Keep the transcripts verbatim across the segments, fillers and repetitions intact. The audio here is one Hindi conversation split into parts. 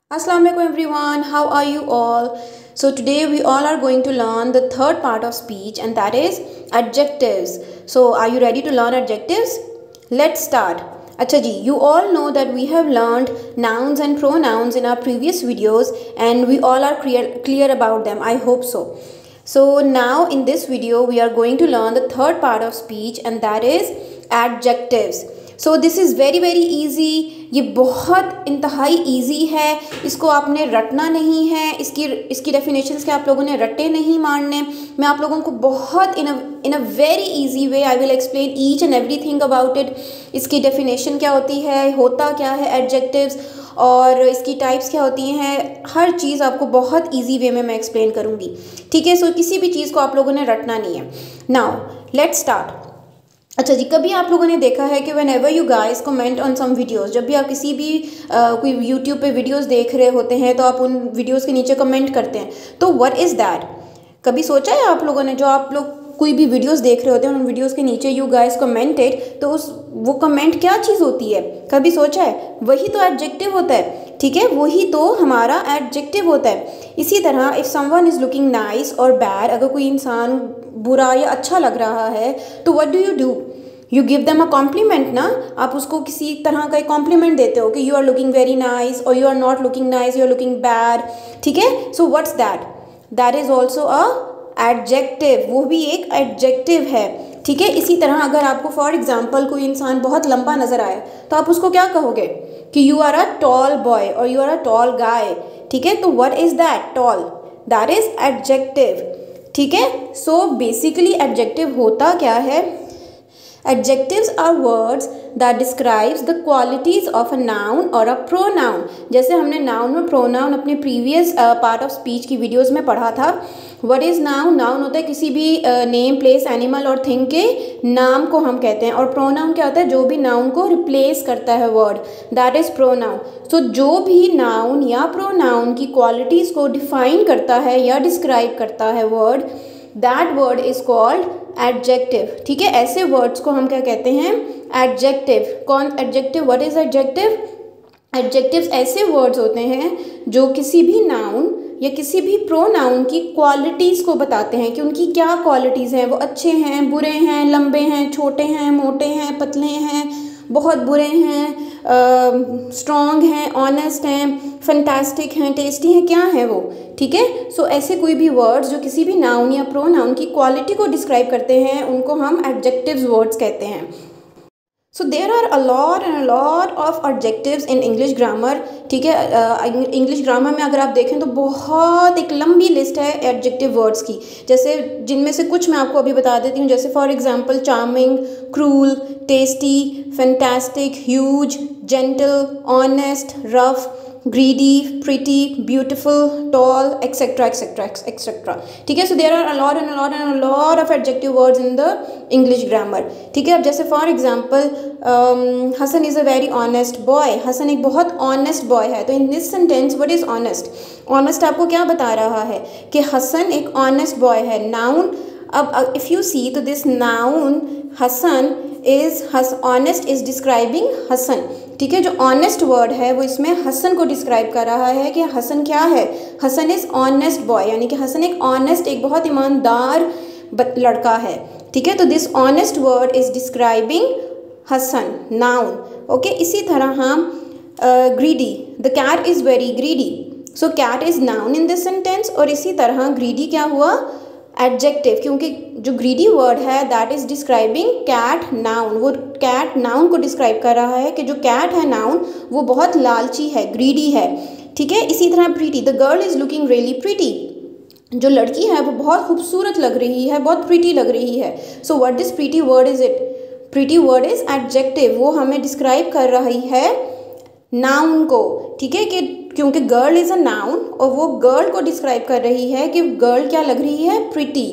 Assalamu alaikum everyone, how are you all? So today we all are going to learn the third part of speech, and that is adjectives. So are you ready to learn adjectives? Let's start. Acha ji, you all know that we have learned nouns and pronouns in our previous videos and we all are clear, clear about them. I hope so. So now in this video we are going to learn the third part of speech, and that is adjectives. So this is very very easy. ये बहुत इंतहाई ईजी है, इसको आपने रटना नहीं है, इसकी इसकी डेफिनेशंस के आप लोगों ने रटे नहीं मारने. मैं आप लोगों को बहुत in a in a very easy way I will explain each and every thing about it. इसकी डेफिनेशन क्या होती है, होता क्या है एडजेक्टिव्स, और इसकी टाइप्स क्या होती हैं, हर चीज़ आपको बहुत ईजी वे में मैं एक्सप्लेन करूँगी. ठीक है, सो किसी भी चीज़ को आप लोगों ने रटना नहीं है. Now let's start. अच्छा जी, कभी आप लोगों ने देखा है कि whenever you guys comment on some videos, जब भी आप किसी भी आ, कोई यूट्यूब पे वीडियोज़ देख रहे होते हैं तो आप उन वीडियोज़ के नीचे कमेंट करते हैं. तो व्हाट इज़ दैट? कभी सोचा है आप लोगों ने, जो आप लोग कोई भी वीडियोज़ देख रहे होते हैं उन वीडियोज़ के नीचे यू गाइस कमेंटेड, तो उस वो कमेंट क्या चीज़ होती है? कभी सोचा है? वही तो एडजेक्टिव होता है. ठीक है, वही तो हमारा एडजेक्टिव होता है. इसी तरह if someone is looking nice और बैड, अगर कोई इंसान बुरा या अच्छा लग रहा है तो what do you do? You give them a compliment ना. आप उसको किसी तरह का एक कॉम्प्लीमेंट देते हो कि you are looking very nice और you are not looking nice, you are looking bad. ठीक है, so what's that? That is also a adjective. वो भी एक एडजेक्टिव है. ठीक है, इसी तरह अगर आपको फॉर एग्जाम्पल कोई इंसान बहुत लंबा नज़र आए तो आप उसको क्या कहोगे कि you are a tall boy और you are a tall guy. ठीक है, तो what is that? Tall. That is adjective. ठीक है, सो बेसिकली एडजेक्टिव होता क्या है? Adjectives are words that describes the qualities of a noun or a pronoun. जैसे हमने noun और pronoun अपने previous part of speech की videos में पढ़ा था. What is noun? Noun होता है किसी भी name, place, animal और thing के नाम को हम कहते हैं, और pronoun क्या होता है? जो भी noun को replace करता है word, that is pronoun. So जो भी noun या pronoun की qualities को define करता है या describe करता है word, that word is called adjective. ठीक है, ऐसे वर्ड्स को हम क्या कहते हैं? एडजेक्टिव. कौन adjective? What is adjective? Adjectives ऐसे वर्ड्स होते हैं जो किसी भी नाउन या किसी भी प्रोनाउन की क्वालिटीज़ को बताते हैं कि उनकी क्या क्वालिटीज़ हैं. वो अच्छे हैं, बुरे हैं, लंबे हैं, छोटे हैं, मोटे हैं, पतले हैं, बहुत बुरे हैं, स्ट्रॉन्ग हैं, ऑनेस्ट हैं, फैंटास्टिक हैं, टेस्टी हैं, क्या हैं वो. ठीक है, सो so, ऐसे कोई भी वर्ड्स जो किसी भी नाउन या प्रोनाउन की क्वालिटी को डिस्क्राइब करते हैं उनको हम एडजेक्टिव्स वर्ड्स कहते हैं. So there are a lot and a lot of adjectives in English grammar. ठीक है, इंग्लिश ग्रामर में अगर आप देखें तो बहुत एक लंबी लिस्ट है एडजेक्टिव वर्ड्स की. जैसे जिनमें से कुछ मैं आपको अभी बता देती हूँ. जैसे for example charming, cruel, tasty, fantastic, huge, gentle, honest, rough, greedy, pretty, beautiful, tall, etc, etc, etc. ठीक है, so there are a lot and a lot and a lot of adjective words in the English grammar. ठीक है, अब जैसे for example Hasan is a very honest boy. Hasan एक बहुत honest boy है. तो in this sentence what is honest? honest आपको क्या बता रहा है कि हसन एक honest boy है. noun. अब if you see तो this noun Hasan is honest is describing Hasan. ठीक है, जो ऑनेस्ट वर्ड है वो इसमें हसन को डिस्क्राइब कर रहा है कि हसन क्या है? हसन इज़ ऑनेस्ट बॉय, यानी कि हसन एक ऑनेस्ट, एक बहुत ईमानदार लड़का है. ठीक है, तो this honest word is describing Hasan, noun. Okay, इसी तरह हम greedy, the cat is very greedy. So cat is noun in this sentence, और इसी तरह ग्रीडी क्या हुआ? एडजेक्टिव, क्योंकि जो ग्रीडी वर्ड है that is describing cat, noun. वो कैट नाउन को डिस्क्राइब कर रहा है कि जो कैट है नाउन वो बहुत लालची है, ग्रीडी है. ठीक है, इसी तरह pretty, the girl is looking really pretty. जो लड़की है वो बहुत खूबसूरत लग रही है, बहुत प्रीटी लग रही है. So what this pretty word is it? Pretty word is adjective. वो हमें डिस्क्राइब कर रही है नाउन को. ठीक है, कि क्योंकि गर्ल इज़ अ नाउन और वो गर्ल को डिस्क्राइब कर रही है कि गर्ल क्या लग रही है? प्रिटी.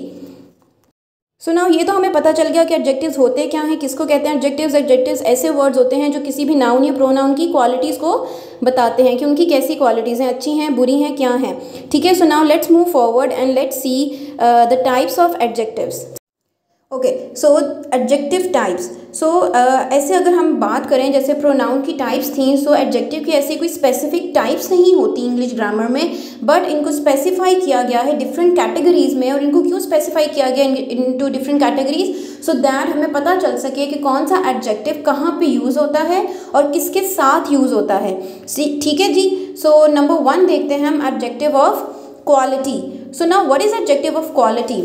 सो नाउ ये तो हमें पता चल गया कि एडजेक्टिव्स होते क्या हैं, किसको कहते हैं एडजेक्टिव्स. एडजेक्टिव्स ऐसे वर्ड्स होते हैं जो किसी भी नाउन या प्रोनाउन की क्वालिटीज़ को बताते हैं कि उनकी कैसी क्वालिटीज़ हैं, अच्छी हैं, बुरी हैं, क्या हैं. ठीक है, so now let's move forward and let's see the types of adjectives. Okay, so adjective types. So ऐसे अगर हम बात करें जैसे प्रोनाउन की टाइप्स थी, सो एडजेक्टिव की ऐसी कोई स्पेसिफिक टाइप्स नहीं होती इंग्लिश ग्रामर में, बट इनको स्पेसिफाई किया गया है डिफरेंट कैटेगरीज में। और इनको क्यों स्पेसिफाई किया गया in two different categories, so that हमें पता चल सके कि कौन सा एडजेक्टिव कहाँ पे यूज़ होता है और किसके साथ यूज़ होता है। ठीक है जी। सो नंबर वन देखते हैं हम, adjective of quality. So now what is adjective of quality?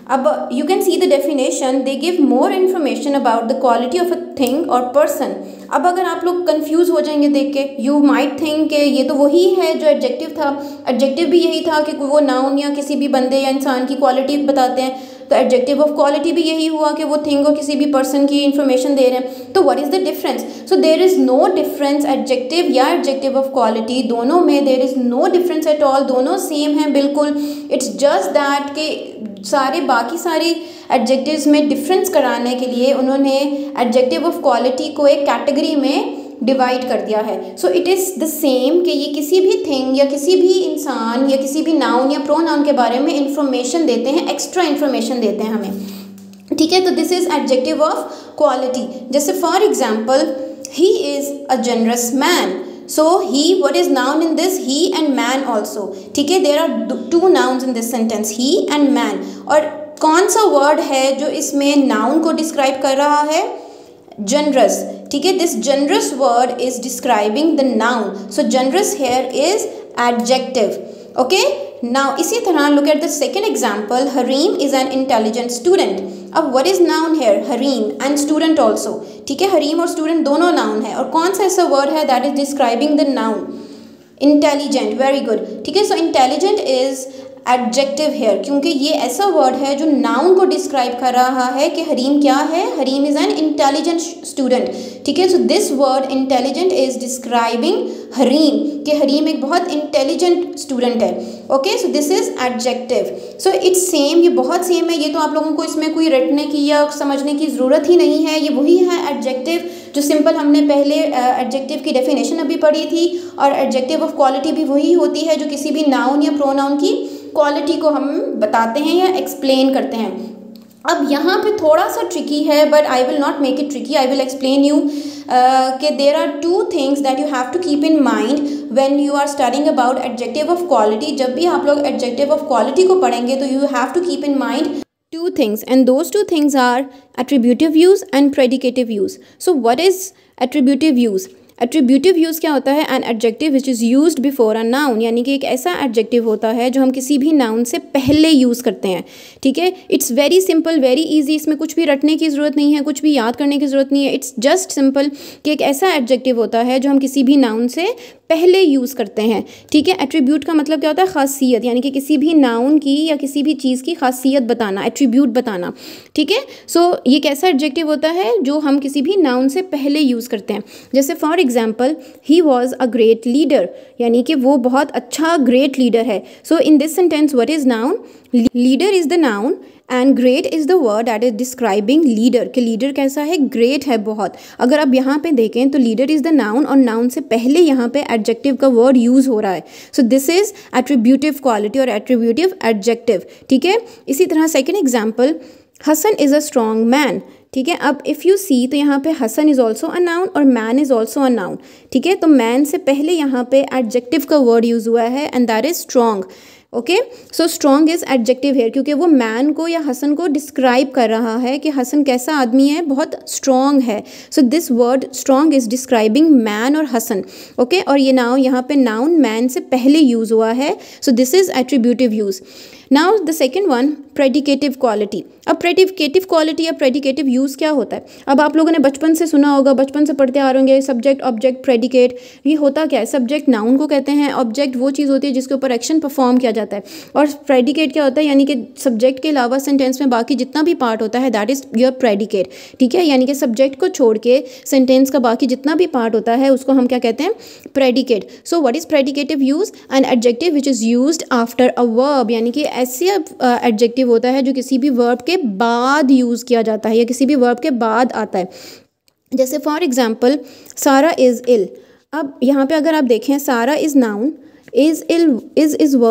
अब you can see the definition, they give more information about the quality of a thing और पर्सन। अब अगर आप लोग कंफ्यूज हो जाएंगे देख के, यू माइट थिंक कि ये तो वही है जो एडजेक्टिव था, एडजेक्टिव भी यही था कि वो नाउन या किसी भी बंदे या इंसान की क्वालिटी बताते हैं, तो एडजेक्टिव ऑफ क्वालिटी भी यही हुआ कि वो थिंग और किसी भी पर्सन की इन्फॉर्मेशन दे रहे हैं। तो what is the difference? So there is no difference, adjective या एडजेक्टिव ऑफ क्वालिटी दोनों में there is no difference at all, दोनों सेम हैं बिल्कुल। इट्स जस्ट दैट कि सारे बाकी सारी एडजेक्टिव्स में डिफरेंस कराने के लिए उन्होंने एडजेक्टिव ऑफ क्वालिटी को एक कैटेगरी में डिवाइड कर दिया है। So it is the same कि ये किसी भी थिंग या किसी भी इंसान या किसी भी नाउन या प्रोनाउन के बारे में इंफॉर्मेशन देते हैं, एक्स्ट्रा इंफॉर्मेशन देते हैं हमें। ठीक है, तो this is adjective of quality. जैसे for example, he is a generous man. So he, what is noun in this? He and man also. ठीक है, there are two nouns in this sentence, he and man. और कौन सा word है जो इसमें noun को describe कर रहा है? Generous. ठीक है, this generous word is describing the noun. So generous here is adjective. Okay. Now इसी तरह look at the second example. Harim is an intelligent student. अब what is noun here? Harim and student also. ठीक है, हरीम और स्टूडेंट दोनों नाउन है। और कौन सा ऐसा वर्ड है that is describing the noun? Intelligent. Very good. ठीक है, so intelligent is adjective here, क्योंकि ये ऐसा वर्ड है जो नाउन को डिस्क्राइब कर रहा है कि हरीम क्या है, Hareem is an intelligent student. ठीक है, so this word intelligent is describing Hareem, कि हरीम एक बहुत इंटेलिजेंट स्टूडेंट है। Okay, so this is adjective. So it's same, ये बहुत सेम है, ये तो आप लोगों को इसमें कोई रटने की या समझने की ज़रूरत ही नहीं है, ये वही है एडजेक्टिव जो सिंपल हमने पहले एडजेक्टिव की डेफिनेशन अभी पढ़ी थी। और एडजेक्टिव ऑफ क्वालिटी भी वही होती है जो किसी भी नाउन या प्रोनाउन की क्वालिटी को हम बताते हैं या एक्सप्लेन करते हैं। अब यहाँ पे थोड़ा सा ट्रिकी है, but I will not make it tricky, I will explain you कि there are two things that you have to keep in mind when you are studying about adjective of quality. जब भी आप लोग एडजेक्टिव ऑफ क्वालिटी को पढ़ेंगे तो you have to keep in mind two things, and those two things are attributive use and predicative use. So what is attributive use? Attributive use क्या होता है? An adjective which is used before a noun, यानी कि एक ऐसा एडजेक्टिव होता है जो हम किसी भी नाउन से पहले यूज़ करते हैं। ठीक है, it's very simple, very easy, इसमें कुछ भी रटने की ज़रूरत नहीं है, कुछ भी याद करने की ज़रूरत नहीं है। इट्स जस्ट सिंपल कि एक ऐसा एडजेक्टिव होता है जो हम किसी भी नाउन से पहले यूज़ करते हैं। ठीक है, एट्रीब्यूट का मतलब क्या होता है? खासियत, यानी कि किसी भी नाउन की या किसी भी चीज़ की खासियत बताना, एट्रीब्यूट बताना। ठीक है, सो so, ये कैसा एडजेक्टिव होता है जो हम किसी भी नाउन से पहले यूज़ करते हैं। जैसे for example, he was a great leader, यानी कि वो बहुत अच्छा ग्रेट लीडर है। So in this sentence what is noun? Leader is the noun and great is the word that is describing leader, कि लीडर कैसा है? ग्रेट है बहुत। अगर आप यहाँ पे देखें तो लीडर इज़ द नाउन और नाउन से पहले यहाँ पे एडजेक्टिव का वर्ड यूज़ हो रहा है। So this is attributive quality और एट्रीब्यूटिव एडजेक्टिव। ठीक है, इसी तरह second example, Hasan is a strong man. ठीक है, अब इफ़ यू सी तो यहाँ पे Hasan is also a noun और man is also a noun. ठीक है, तो मैन से पहले यहाँ पे एडजेक्टिव का वर्ड यूज़ हुआ है and that is strong. Okay, so strong is adjective है, क्योंकि वो मैन को या हसन को डिस्क्राइब कर रहा है कि हसन कैसा आदमी है, बहुत स्ट्रॉन्ग है। So this word strong is describing man और हसन। ओके, और ये नाउ यहाँ पे नाउन मैन से पहले यूज़ हुआ है। So this is attributive use. Now the second one, predicative quality. अब प्रेडिकेटिव क्वालिटी या प्रेडिकेटिव यूज़ क्या होता है? अब आप लोगों ने बचपन से सुना होगा, बचपन से पढ़ते आ रहे होंगे, सब्जेक्ट ऑब्जेक्ट प्रेडिकेट। ये होता क्या है? सब्जेक्ट नाउन को कहते हैं, ऑब्जेक्ट वो चीज़ होती है जिसके ऊपर एक्शन परफॉर्म किया जाता है, और प्रेडिकेट क्या होता है? यानी कि सब्जेक्ट के अलावा सेंटेंस में बाकी जितना भी पार्ट होता है दैट इज़ योर प्रेडिकेट। ठीक है, यानी कि सब्जेक्ट को छोड़ के सेंटेंस का बाकी जितना भी पार्ट होता है उसको हम क्या कहते हैं? Predicate. So what is predicative use? An adjective which is used after a verb, यानी कि ऐसे एडजेक्टिव होता है जो किसी भी वर्ब के बाद यूज़ किया जाता है या किसी भी वर्ब के बाद आता है। जैसे for example, Sarah is ill. अब यहाँ पे अगर आप देखें, Sarah is noun, is ill is is verb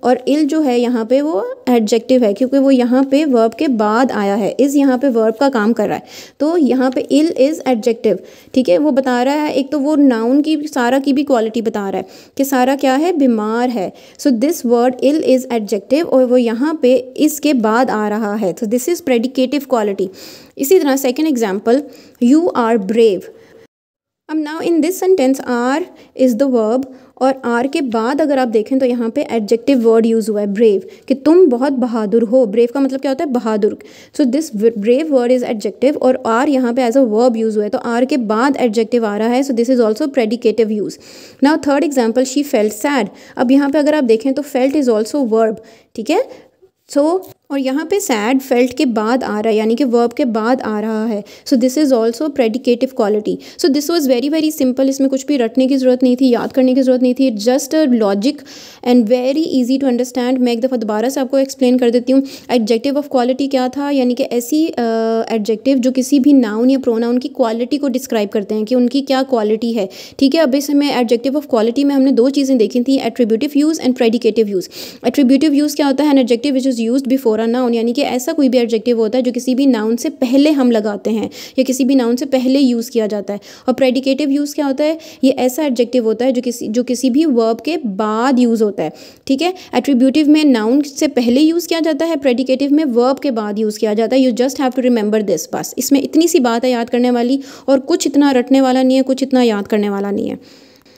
और इल जो है यहाँ पे वो एडजेक्टिव है क्योंकि वो यहाँ पे वर्ब के बाद आया है। इज़ यहाँ पे वर्ब का काम कर रहा है, तो यहाँ पे इल इज़ एडजेक्टिव। ठीक है, वो बता रहा है, एक तो वो नाउन की सारा की भी क्वालिटी बता रहा है कि सारा क्या है, बीमार है। So this word ill is adjective और वो यहाँ पे इसके बाद आ रहा है, तो दिस इज़ प्रेडिकेटिव क्वालिटी। इसी तरह second example, you are brave. अब now in this sentence are is the verb और आर के बाद अगर आप देखें तो यहाँ पे एडजेक्टिव वर्ड यूज़ हुआ है ब्रेव, कि तुम बहुत बहादुर हो। ब्रेव का मतलब क्या होता है, बहादुर। So this brave word is adjective और आर यहाँ पे एज अ वर्ब यूज़ हुआ है, तो आर के बाद एडजेक्टिव आ रहा है, so this is also predicative use. Now third example, she felt sad. अब यहाँ पे अगर आप देखें तो फेल्ट इज़ ऑल्सो वर्ब। ठीक है, सो so, और यहाँ पे सैड फेल्ट के बाद आ रहा है, यानी कि वर्ब के बाद आ रहा है। So this is also predicative quality. So this was very very simple, इसमें कुछ भी रटने की ज़रूरत नहीं थी, याद करने की ज़रूरत नहीं थी, just a logic and very easy to understand. मैं एक दफ़ा दोबारा से आपको एक्सप्लेन कर देती हूँ। एडजेक्टिव ऑफ क्वालिटी क्या था, यानी कि ऐसी एडजेक्टिव uh, जो किसी भी नाउन या प्रोनाउन की क्वालिटी को डिस्क्राइब करते हैं कि उनकी क्या क्वालिटी है। ठीक है, अब इसमें एडजेक्टिव ऑफ क्वालिटी में हमने दो चीज़ें देखी थी, attributive use and predicative use. Attributive use क्या होता है, an adjective which is used before a noun, यानी कि ऐसा कोई भी एडजेक्टिव होता है जो किसी भी नाउन से पहले हम लगाते हैं या किसी भी नाउन से पहले यूज़ किया जाता है। और प्रेडिकेटिव यूज़ क्या होता है, ये ऐसा एडजेक्टिव होता है जो किसी जो किसी भी वर्ब के बाद यूज़ होता है। ठीक है, एट्रीब्यूटिव में नाउन से पहले यूज़ किया जाता है, प्रेडिकेटिव में वर्ब के बाद यूज़ किया जाता है। You just have to remember this. बस इसमें इतनी सी बात है याद करने वाली, और कुछ इतना रटने वाला नहीं है, कुछ इतना याद करने वाला नहीं है।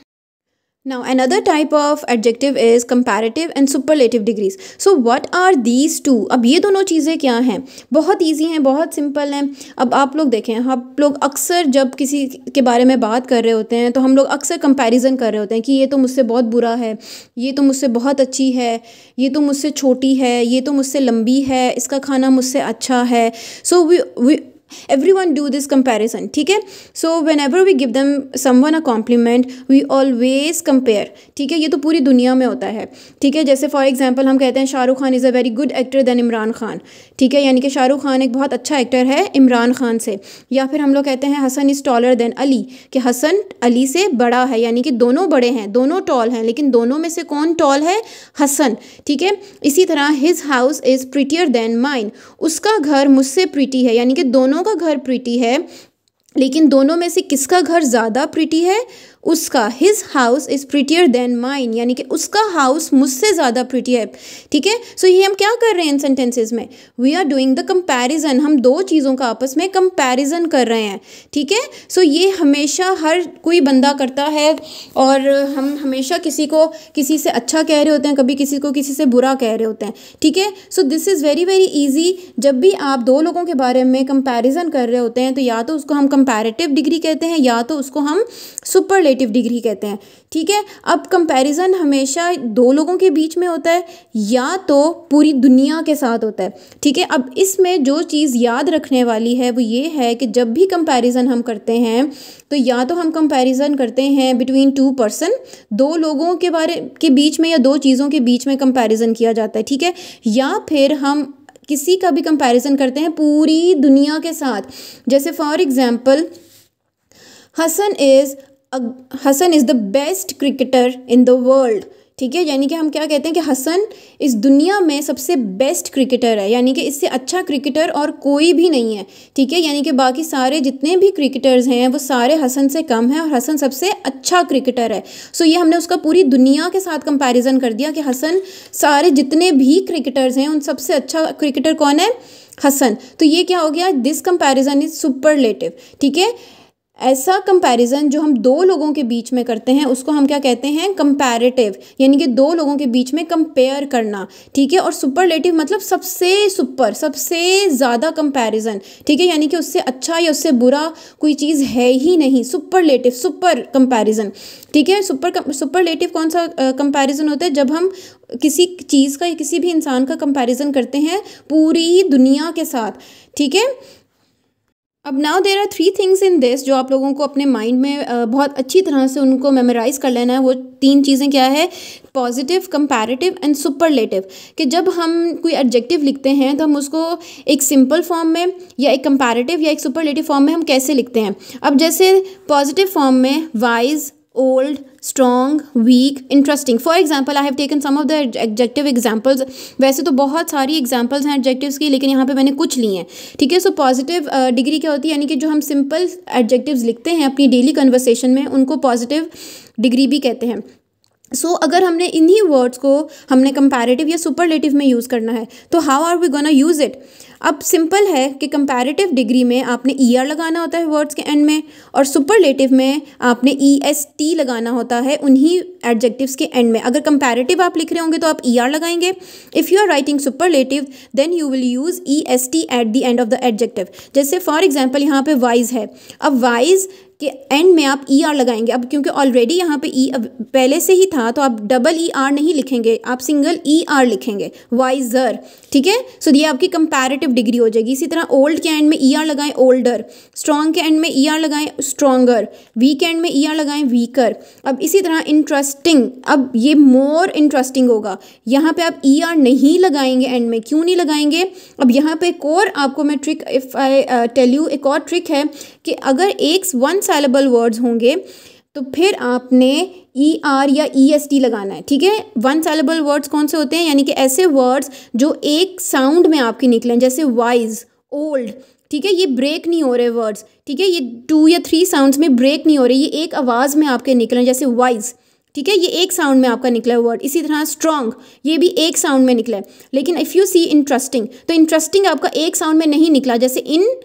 Now another type of adjective is comparative and superlative degrees. So what are these two? अब ये दोनों चीज़ें क्या हैं, बहुत इजी हैं, बहुत सिंपल हैं। अब आप लोग देखें, आप लोग अक्सर जब किसी के बारे में बात कर रहे होते हैं तो हम लोग अक्सर कंपैरिजन कर रहे होते हैं कि ये तो मुझसे बहुत बुरा है, ये तो मुझसे बहुत अच्छी है, ये तो मुझसे छोटी है, ये तो मुझसे लंबी है, इसका खाना मुझसे अच्छा है। So we we everyone do this comparison. ठीक है, so whenever we give them someone a compliment we always compare. ठीक है, ये तो पूरी दुनिया में होता है। ठीक है, जैसे फॉर एग्जांपल हम कहते हैं Shahrukh Khan is a very good actor than Imran Khan. ठीक है, यानी कि शाहरुख खान एक बहुत अच्छा एक्टर है इमरान खान से। या फिर हम लोग कहते हैं Hasan is taller than Ali, कि हसन अली से बड़ा है, यानी कि दोनों बड़े हैं, दोनों टॉल हैं, लेकिन दोनों में से कौन टॉल है, हसन। ठीक है, इसी तरह his house is prettier than mine, उसका घर मुझसे प्रिटी है, यानी कि दोनों का घर प्रीटी है, लेकिन दोनों में से किसका घर ज़्यादा प्रीटी है, उसका। His house is prettier than mine, यानी कि उसका हाउस मुझसे ज़्यादा प्रीटी है। ठीक है, सो ये हम क्या कर रहे हैं इन सेंटेंसेस में, we are doing the comparison, हम दो चीज़ों का आपस में कंपैरिजन कर रहे हैं। ठीक है, सो ये हमेशा हर कोई बंदा करता है और हम हमेशा किसी को किसी से अच्छा कह रहे होते हैं, कभी किसी को किसी से बुरा कह रहे होते हैं। ठीक है, so this is very very easy. जब भी आप दो लोगों के बारे में कंपैरिजन कर रहे होते हैं तो या तो उसको हम कंपैरेटिव डिग्री कहते हैं या तो उसको हम सुपरलेटिव डिग्री कहते हैं। ठीक है, अब कंपैरिजन हमेशा दो लोगों के बीच में होता है या तो पूरी दुनिया के साथ होता है। ठीक है, अब इसमें जो चीज़ याद रखने वाली है वो ये है कि जब भी कंपैरिजन हम करते हैं तो या तो हम कंपैरिजन करते हैं बिटवीन टू पर्सन, दो लोगों के बारे के बीच में या दो चीज़ों के बीच में कंपैरिजन किया जाता है। ठीक है, या फिर हम किसी का भी कंपैरिजन करते हैं पूरी दुनिया के साथ। जैसे for example Hasan is Hasan is the best cricketer in the world. ठीक है, यानी कि हम क्या कहते हैं कि हसन इस दुनिया में सबसे बेस्ट क्रिकेटर है, यानी कि इससे अच्छा क्रिकेटर और कोई भी नहीं है। ठीक है, यानी कि बाकी सारे जितने भी क्रिकेटर्स हैं वो सारे हसन से कम हैं और हसन सबसे अच्छा क्रिकेटर है। सो ये हमने उसका पूरी दुनिया के साथ कंपैरिजन कर दिया कि हसन सारे जितने भी क्रिकेटर्स हैं उन सबसे अच्छा क्रिकेटर कौन है, हसन। तो ये क्या हो गया, दिस कंपैरिजन इज सुपरलेटिव। ठीक है, ऐसा कंपैरिजन जो हम दो लोगों के बीच में करते हैं उसको हम क्या कहते हैं, कंपैरेटिव, यानी कि दो लोगों के बीच में कंपेयर करना। ठीक है, और सुपरलेटिव मतलब सबसे सुपर, सबसे ज़्यादा कंपैरिजन। ठीक है, यानी कि उससे अच्छा या उससे बुरा कोई चीज़ है ही नहीं, सुपरलेटिव, सुपर कंपैरिजन। ठीक है, सुपर सुपरलेटिव कौन सा कंपैरिजन होता है, जब हम किसी चीज़ का या किसी भी इंसान का कंपैरिजन करते हैं पूरी दुनिया के साथ। ठीक है, अब now there are three things in this जो आप लोगों को अपने माइंड में बहुत अच्छी तरह से उनको मेमोराइज कर लेना है। वो तीन चीज़ें क्या है, पॉजिटिव, कंपैरेटिव एंड सुपरलेटिव। कि जब हम कोई एडजेक्टिव लिखते हैं तो हम उसको एक सिंपल फॉर्म में या एक कंपैरेटिव या एक सुपरलेटिव फॉर्म में हम कैसे लिखते हैं। अब जैसे पॉजिटिव फॉर्म में wise, old, strong, weak, interesting. For example, I have taken some of the adjective examples. वैसे तो बहुत सारी examples हैं adjectives की, लेकिन यहाँ पे मैंने कुछ ली हैं, ठीक है. सो पॉजिटिव डिग्री क्या होती है, यानी कि जो हम सिंपल adjectives लिखते हैं अपनी डेली कन्वर्सेशन में, उनको पॉजिटिव डिग्री भी कहते हैं. सो so, अगर हमने इन्हीं वर्ड्स को हमने कंपैरेटिव या सुपरलेटिव में यूज़ करना है, तो how are we gonna use it. अब सिंपल है कि कंपैरेटिव डिग्री में आपने ई आर लगाना होता है वर्ड्स के एंड में, और सुपरलेटिव में आपने ई एस टी लगाना होता है उन्हीं एडजेक्टिव्स के एंड में. अगर कंपैरेटिव आप लिख रहे होंगे तो आप ई आर लगाएंगे. If you are writing superlative then you will use E S T at the end of the adjective. जैसे फॉर एग्जाम्पल यहाँ पे वाइज है, अब वाइज के एंड में आप ई आर लगाएंगे. अब क्योंकि ऑलरेडी यहाँ पे ई पहले से ही था, तो आप डबल ई आर नहीं लिखेंगे, आप सिंगल ई आर लिखेंगे, वाइजर, ठीक है. सो ये आपकी कंपैरेटिव डिग्री हो जाएगी. इसी तरह ओल्ड के एंड में ई आर लगाएं, ओल्डर. स्ट्रॉन्ग के एंड में ई आर लगाएं, स्ट्रॉन्गर. वीक एंड में ई आर लगाएं, वीकर. अब इसी तरह इंटरेस्टिंग, अब ये मोर इंटरेस्टिंग होगा. यहाँ पे आप ई आर नहीं लगाएंगे एंड में. क्यों नहीं लगाएंगे? अब यहाँ पे एक और आपको मैं trick, if I tell you, एक और ट्रिक है कि अगर एक वन साइलेबल वर्ड्स होंगे तो फिर आपने ई आर या ई एस टी लगाना है, ठीक है. वन साइलेबल वर्ड्स कौन से होते हैं, यानी कि ऐसे वर्ड्स जो एक साउंड में आपके निकलें, जैसे वाइज, ओल्ड, ठीक है. ये ब्रेक नहीं हो रहे वर्ड्स, ठीक है. ये टू या थ्री साउंड्स में ब्रेक नहीं हो रहे, ये एक आवाज़ में आपके निकलें, जैसे वाइज, ठीक है. ये एक साउंड में आपका निकला वर्ड. इसी तरह स्ट्रॉन्ग, ये भी एक साउंड में निकला है. लेकिन इफ़ यू सी इंटरेस्टिंग, तो इंटरेस्टिंग आपका एक साउंड में नहीं निकला, जैसे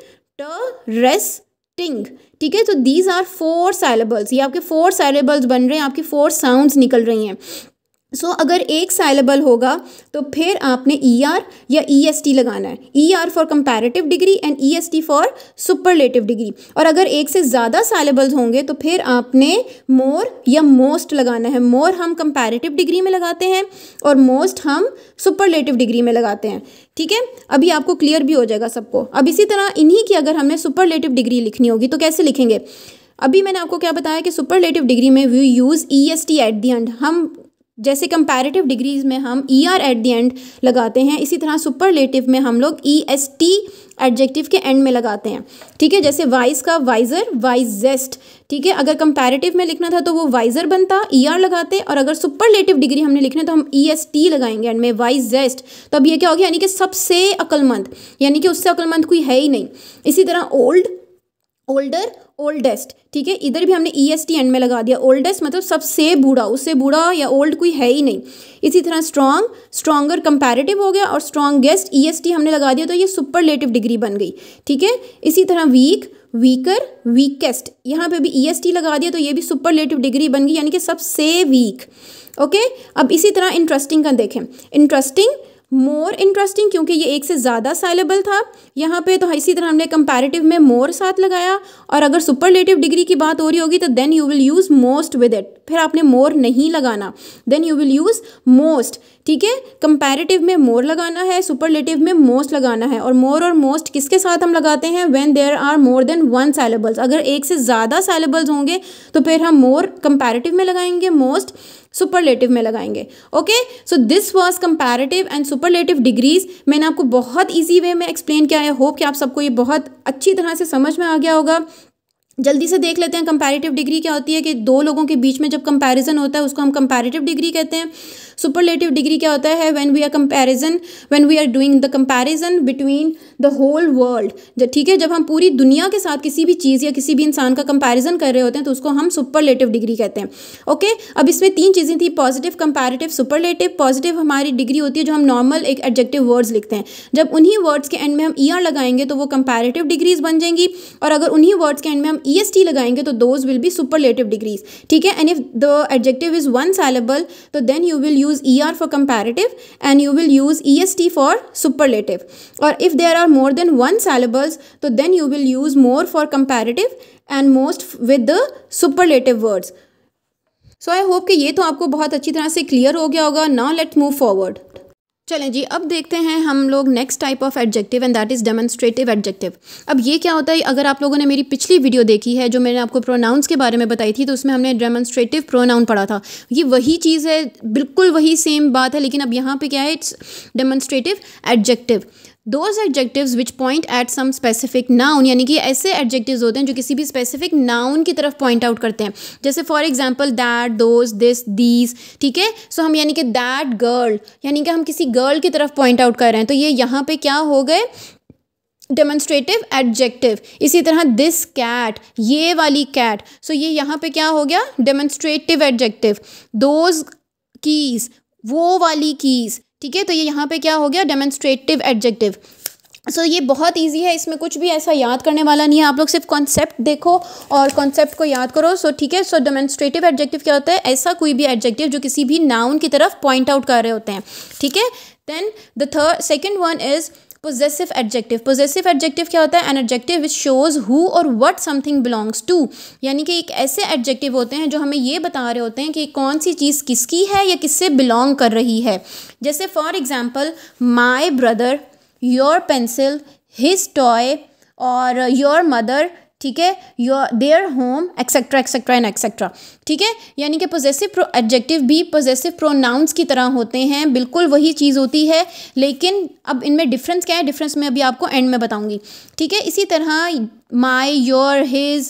इंटरेस्टिंग, ठीक है. तो दीज आर फोर साइलेबल्स, ये आपके फोर साइलेबल्स बन रहे हैं, आपकी फोर साउंड्स निकल रही हैं. सो so, अगर एक साइलेबल होगा तो फिर आपने ई आर या ई एस टी लगाना है. E R for comparative degree and E S T for superlative degree. और अगर एक से ज़्यादा साइलेबल्स होंगे तो फिर आपने मोर या मोस्ट लगाना है. मोर हम कंपैरेटिव डिग्री में लगाते हैं और मोस्ट हम सुपरलेटिव डिग्री में लगाते हैं, ठीक है. अभी आपको क्लियर भी हो जाएगा सबको. अब इसी तरह इन्हीं की अगर हमने सुपरलेटिव डिग्री लिखनी होगी तो कैसे लिखेंगे. अभी मैंने आपको क्या बताया कि सुपरलेटिव डिग्री में we use E S T at the end. हम जैसे कंपैरेटिव डिग्रीज में हम E R at the end लगाते हैं, इसी तरह सुपरलेटिव में हम लोग ई एस टी एडजेक्टिव के एंड में लगाते हैं, ठीक है. जैसे वाइज का वाइजर, वाइजेस्ट, ठीक है. अगर कंपैरेटिव में लिखना था तो वो वाइजर बनता, ई आर लगाते, और अगर सुपरलेटिव डिग्री हमने लिखना तो हम ई एस टी लगाएंगे एंड में, वाइजेस्ट. तो अब ये क्या हो गया, यानी कि सबसे अक्लमंद, यानी कि उससे अक्लमंद कोई है ही नहीं. इसी तरह ओल्ड, ओल्डर, ओल्डेस्ट, ठीक है. इधर भी हमने ई एस टी एंड में लगा दिया. ओल्डेस्ट मतलब सबसे बूढ़ा, उससे बूढ़ा या ओल्ड कोई है ही नहीं. इसी तरह स्ट्रॉन्ग, स्ट्रॉन्गर कंपैरेटिव हो गया, और स्ट्रॉन्गेस्ट ई एस टी हमने लगा दिया तो ये सुपरलेटिव डिग्री बन गई, ठीक है. इसी तरह वीक, वीकर, वीकेस्ट, यहाँ पे भी ई एस टी लगा दिया तो ये भी सुपरलेटिव डिग्री बन गई, यानी कि सबसे वीक, ओके. अब इसी तरह इंटरेस्टिंग का देखें. इंटरेस्टिंग, मोर इंटरेस्टिंग, क्योंकि ये एक से ज़्यादा साइलेबल था यहाँ पे, तो इसी तरह हमने कंपैरेटिव में मोर साथ लगाया. और अगर सुपरलेटिव डिग्री की बात हो रही होगी तो then you will use most with it. फिर आपने मोर नहीं लगाना, then you will use most, ठीक है. कंपैरेटिव में मोर लगाना है, सुपरलेटिव में मोस्ट लगाना है. और मोर और मोस्ट किसके साथ हम लगाते हैं, when there are more than one syllables. अगर एक से ज़्यादा साइलेबल्स होंगे तो फिर हम मोर कंपैरेटिव में लगाएंगे, मोस्ट सुपरलेटिव में लगाएंगे, okay. So this was comparative and superlative degrees. मैंने आपको बहुत इजी वे में एक्सप्लेन किया है. होप कि आप सबको ये बहुत अच्छी तरह से समझ में आ गया होगा. जल्दी से देख लेते हैं कंपैरेटिव डिग्री क्या होती है, कि दो लोगों के बीच में जब कंपैरिजन होता है उसको हम कंपैरेटिव डिग्री कहते हैं. सुपरलेटिव डिग्री क्या होता है, when we are comparison, when we are doing the comparison between the whole world, ठीक है. जब हम पूरी दुनिया के साथ किसी भी चीज़ या किसी भी इंसान का कंपैरिजन कर रहे होते हैं तो उसको हम सुपरलेटिव डिग्री कहते हैं, ओके. अब इसमें तीन चीज़ें थी, पॉजिटिव, कंपैरेटिव, सुपरलेटिव. पॉजिटिव हमारी डिग्री होती है जो हम नॉर्मल एक एडजेक्टिव वर्ड्स लिखते हैं. जब उन्हीं वर्ड्स के एंड में हम ई आर लगाएंगे तो वो कंपैरेटिव डिग्रीज बन जाएंगी, और अगर उन्हीं वर्ड्स के एंड में हम ई एस टी लगाएंगे तो those will be superlative degrees, ठीक है. And if the adjective is one syllable तो then you will use E R for comparative and you will use E S T for superlative. और if there are more than one syllables तो then you will use more for comparative and most with the superlative words. So I hope कि ये तो आपको बहुत अच्छी तरह से क्लियर हो गया होगा. Now let's move forward. चलें जी, अब देखते हैं हम लोग next type of adjective and that is demonstrative adjective. अब ये क्या होता है, अगर आप लोगों ने मेरी पिछली वीडियो देखी है जो मैंने आपको प्रोनाउंस के बारे में बताई थी तो उसमें हमने डेमोन्स्ट्रेटिव प्रोनाउन पढ़ा था. ये वही चीज़ है, बिल्कुल वही सेम बात है, लेकिन अब यहाँ पे क्या है, it's demonstrative adjective. Those adjectives which point at some specific noun, यानी कि ऐसे एडजेक्टिव्स होते हैं जो किसी भी स्पेसिफिक नाउन की तरफ पॉइंट आउट करते हैं, जैसे for example that, those, this, these, ठीक है। सो हम यानी कि दैट गर्ल, यानी कि हम किसी गर्ल की तरफ पॉइंट आउट कर रहे हैं, तो ये यहाँ पे क्या हो गए, डेमोन्स्ट्रेटिव एडजेक्टिव। इसी तरह दिस कैट, ये वाली कैट, सो ये यहाँ पे क्या हो गया, डेमोन्स्ट्रेटिव एडजेक्टिव। दोज कीज, वो वाली कीज, ठीक है, तो ये यहाँ पे क्या हो गया, डेमोन्स्ट्रेटिव एडजेक्टिव। सो so, ये बहुत इजी है, इसमें कुछ भी ऐसा याद करने वाला नहीं है, आप लोग सिर्फ कॉन्सेप्ट देखो और कॉन्सेप्ट को याद करो। सो so, ठीक है। सो डेमोन्स्ट्रेटिव एडजेक्टिव क्या होता है, ऐसा कोई भी एडजेक्टिव जो किसी भी नाउन की तरफ पॉइंट आउट कर रहे होते हैं, ठीक है। Then the third second one is possessive adjective. Possessive adjective क्या होता है, an adjective which shows who और व्हाट समथिंग बिलोंग्स टू, यानी कि एक ऐसे एडजेक्टिव होते हैं जो हमें ये बता रहे होते हैं कि कौन सी चीज़ किसकी है या किससे बिलोंग कर रही है। जैसे for example my brother, your pencil, his toy और योर मदर, ठीक है, your their home, etcetera etcetera and etcetera, ठीक है। यानी कि पोजेसिव एडजेक्टिव भी पोजेसिव प्रोनाउंस की तरह होते हैं, बिल्कुल वही चीज़ होती है, लेकिन अब इनमें डिफरेंस क्या है, डिफरेंस मैं अभी आपको एंड में बताऊंगी, ठीक है। इसी तरह my, your, his,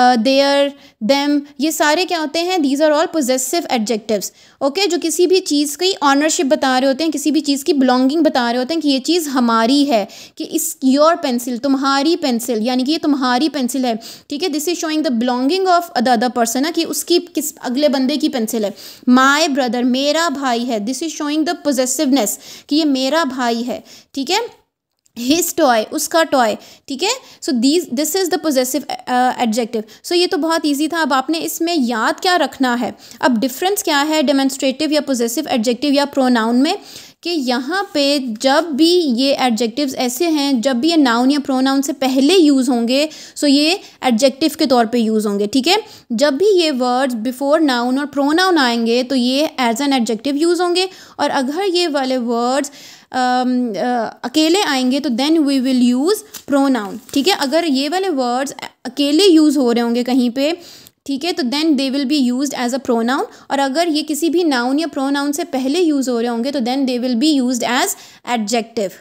their, them, ये सारे क्या होते हैं, these are all possessive adjectives, okay, जो किसी भी चीज़ की ऑनरशिप बता रहे होते हैं, किसी भी चीज़ की बिलोंगिंग बता रहे होते हैं कि ये चीज़ हमारी है, कि इस योर पेंसिल, तुम्हारी पेंसिल, यानी कि ये तुम्हारी पेंसिल है, ठीक है। This is showing the belonging of the other person, है कि उसकी किस अगले बंदे की पेंसिल है। माई ब्रदर, मेरा भाई है, this is showing the possessiveness कि ये मेरा भाई है, ठीक है। हिज टॉय, उसका टॉय, ठीक है। So these this is the possessive adjective. So ये तो बहुत ईजी था। अब आपने इसमें याद क्या रखना है, अब डिफरेंस क्या है डेमोन्स्ट्रेटिव या पोजेसिव एडजेक्टिव या प्रोनाउन में, कि यहाँ पे जब भी ये एडजेक्टिव्स ऐसे हैं, जब भी ये नाउन या प्रोनाउन से पहले यूज़ होंगे, सो ये एडजेक्टिव के तौर पे यूज़ होंगे, ठीक है। जब भी ये वर्ड्स बिफोर नाउन और प्रोनाउन आएंगे तो ये एज एन एडजेक्टिव यूज़ होंगे, और अगर ये वाले वर्ड्स Um, uh, अकेले आएंगे तो then we will use pronoun, ठीक है। अगर ये वाले वर्ड्स अकेले यूज़ हो रहे होंगे कहीं पे, ठीक है, तो then they will be used as a pronoun, और अगर ये किसी भी नाउन या प्रोनाउन से पहले यूज़ हो रहे होंगे तो then they will be used as adjective.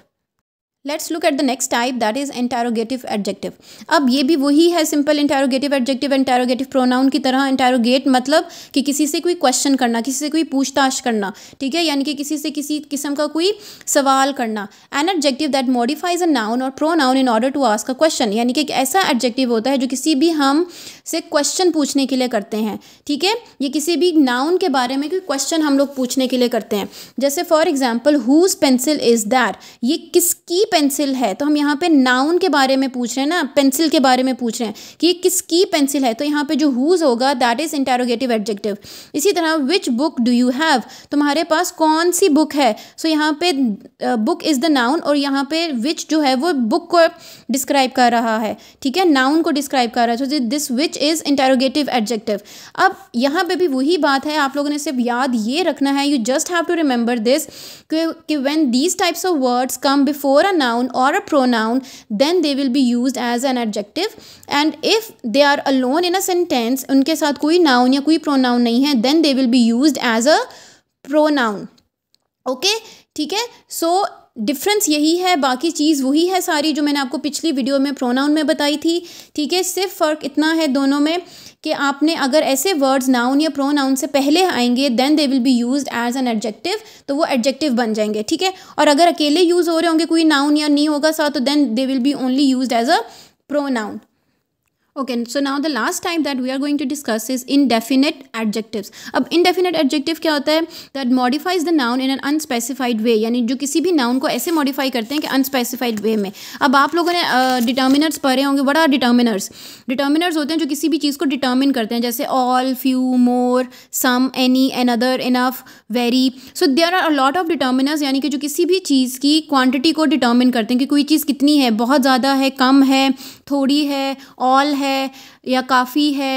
Let's look at the next type, that is interrogative adjective. अब ये भी वही है, simple interrogative adjective interrogative pronoun की तरह। इंटेरोगेट मतलब कि किसी से कोई क्वेश्चन करना, किसी से कोई पूछताछ करना, ठीक है, यानी कि किसी से किसी किस्म का कोई सवाल करना। An adjective that modifies a noun और pronoun in order to ask a question, यानी कि एक ऐसा एडजेक्टिव होता है जो किसी भी हम से क्वेश्चन पूछने के लिए करते हैं, ठीक है। ये किसी भी नाउन के बारे में कोई क्वेश्चन हम लोग पूछने के लिए करते हैं। जैसे for example whose pencil is that, ये किसकी पेंसिल है, तो हम यहाँ पे नाउन के बारे में पूछ रहे हैं ना, पेंसिल के बारे में पूछ रहे हैं कि ये किसकी पेंसिल है, तो यहाँ पे जो हुज होगा दैट इज इंटेरोगेटिव एडजेक्टिव। इसी तरह which book do you have, तुम्हारे पास कौन सी बुक है, सो so यहाँ पे बुक इज द नाउन, और यहाँ पे विच जो है वो बुक को डिस्क्राइब कर रहा है, ठीक है, नाउन को डिस्क्राइब कर रहा है, तो this which is interrogative adjective. अब यहाँ पे भी वही बात है, आप लोगों ने सिर्फ याद ये रखना है, you just have to remember this कि when these types of words come before a noun or a pronoun, then they will be used as an adjective, and if they are alone in a sentence, उनके साथ कोई noun या कोई pronoun नहीं है, then they will be used as a pronoun, okay, ठीक है। so डिफरेंस यही है, बाकी चीज़ वही है सारी जो मैंने आपको पिछली वीडियो में प्रोनाउन में बताई थी, ठीक है। सिर्फ फ़र्क इतना है दोनों में कि आपने अगर ऐसे वर्ड्स नाउन या प्रोनाउन से पहले आएंगे then they will be used as an adjective, तो वो एडजेक्टिव बन जाएंगे, ठीक है। और अगर अकेले यूज़ हो रहे होंगे, कोई नाउन या नहीं होगा साथ, तो then they will be only used as a pronoun. Okay, so now the last type that we are going to discuss is indefinite adjectives. अब indefinite adjective क्या होता है, that modifies the noun in an unspecified way, यानी जो किसी भी noun को ऐसे modify करते हैं कि unspecified way में। अब आप लोगों ने determinants uh, पढ़े होंगे, what are determinants? determinants होते हैं जो किसी भी चीज़ को determine करते हैं, जैसे all, few, more, some, any, another, enough, very. So there are a lot of determinants, यानी कि जो किसी भी चीज़ की quantity को determine करते हैं कि कोई चीज़ कितनी है, बहुत ज़्यादा है, कम है, थोड़ी है, all है या काफ़ी है,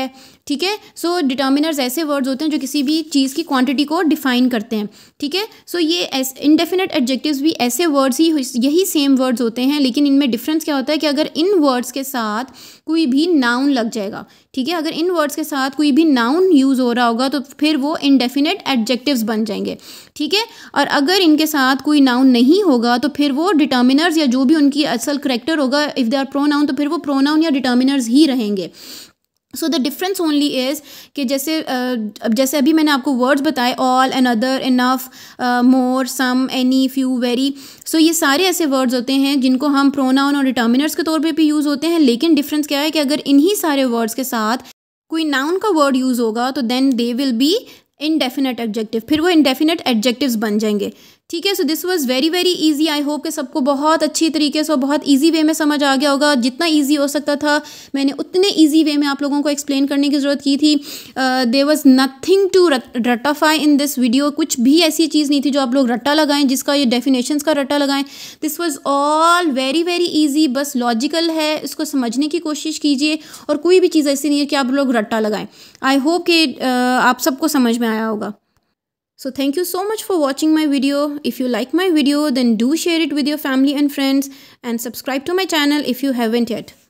ठीक है। सो डिटर्मिनर्स ऐसे वर्ड्स होते हैं जो किसी भी चीज़ की क्वांटिटी को डिफाइन करते हैं, ठीक है। सो ये इनडेफिनेट एडजेक्टिव्स भी ऐसे वर्ड्स ही, यही सेम वर्ड्स होते हैं, लेकिन इनमें डिफरेंस क्या होता है कि अगर इन वर्ड्स के साथ कोई भी नाउन लग जाएगा, ठीक है, अगर इन वर्ड्स के साथ कोई भी नाउन यूज़ हो रहा होगा तो फिर वो इनडेफिनेट एडजेक्टिव्स बन जाएंगे, ठीक है। और अगर इनके साथ कोई नाउन नहीं होगा तो फिर वो डिटर्मिनर्स या जो भी उनकी असल करेक्टर होगा, इफ़ दे आर प्रोनाउन, तो फिर वो प्रोनाउन या डिटर्मिनर्स ही रहेंगे। So the difference only is कि जैसे uh, जैसे अभी मैंने आपको वर्ड्स बताए, all, another, enough, more, some, any, few, very, so ये सारे ऐसे वर्ड्स होते हैं जिनको हम प्रोनाउन और डिटर्मिनर्स के तौर पे भी यूज़ होते हैं, लेकिन डिफरेंस क्या है कि अगर इन्हीं सारे वर्ड्स के साथ कोई नाउन का वर्ड यूज़ होगा तो then they will be indefinite adjective, फिर वो इनडेफिनेट एडजेक्टिव्स बन जाएंगे, ठीक है। So this was very very easy. I hope कि सबको बहुत अच्छी तरीके से और बहुत इजी वे में समझ आ गया होगा। जितना इजी हो सकता था मैंने उतने इजी वे में आप लोगों को एक्सप्लेन करने की ज़रूरत की थी। देयर वाज नथिंग टू रट्टाफाई इन दिस वीडियो। कुछ भी ऐसी चीज़ नहीं थी जो आप लोग रट्टा लगाएं, जिसका ये डेफिनेशंस का रट्टा लगाएं। This was all very very easy, बस लॉजिकल है, इसको समझने की कोशिश कीजिए और कोई भी चीज़ ऐसी नहीं है कि आप लोग रट्टा लगाएं। आई होप कि uh, आप सबको समझ में आया होगा। So thank you so much for watching my video. If you like my video, then do share it with your family and friends and subscribe to my channel if you haven't yet.